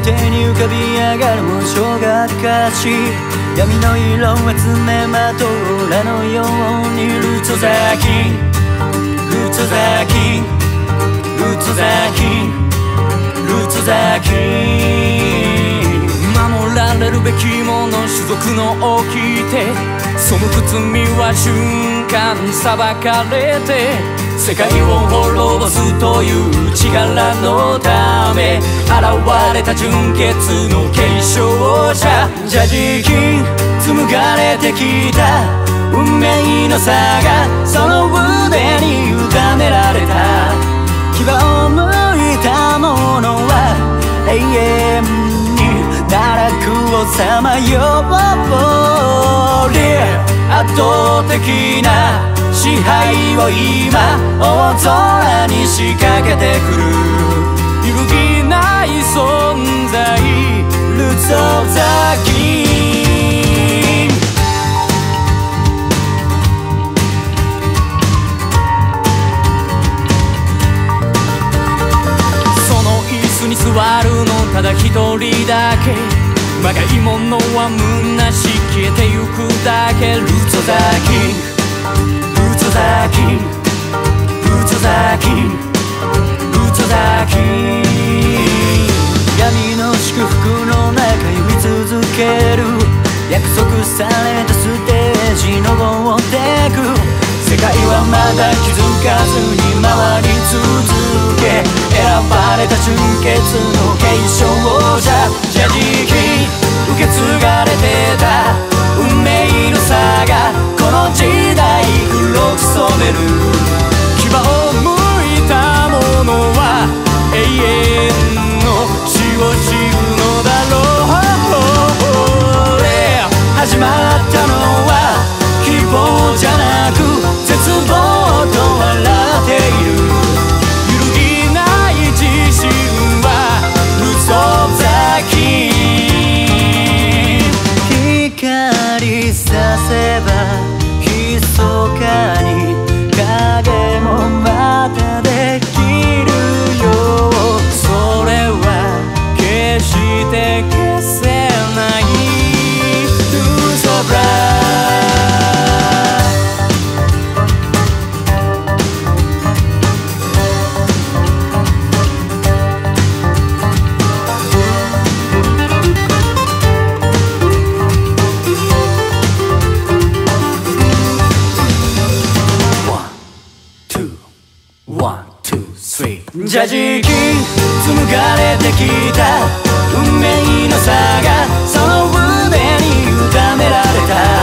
手に浮かび上がる紋章がかし、闇の色を集めまとう俺のようにルーツザキンルーツザキンルーツザキンルーツザキン。守られるべきもの種族の掟、背く罪は瞬間裁かれて、世界を滅ぼすという力のため現れた純血の継承者、ジャジキン紡がれてきた運命の差がその腕に委ねられた。牙を向いたものは永遠に奈落をさまよう。圧倒的な支配を今大空に仕掛けてくる揺るぎない存在、ルーツオブザキン。その椅子に座るのただ一人だけ、まがいものは虚し消えてゆくだけ。ルーツオブザキンルーツオブザキンルーツオブザキンルーツオブザキン。闇の祝福の中呼び続ける約束されたステージ登ってく。世界はまだ気づかずに回り続け、選ばれた純血の継承者、ジャジキン受け継がれてた運命の差がこの時代黒く染める。牙を向いたものは永遠の死を知るのだろう。始まったのは希望じゃなく絶望と笑っている。揺るぎない自信はルーツオブザキン。光させば密かに影もまたできるよ。それは決して消せないルーツオブライ。ジャジキン紡がれてきた運命の差がその腕に委ねられた。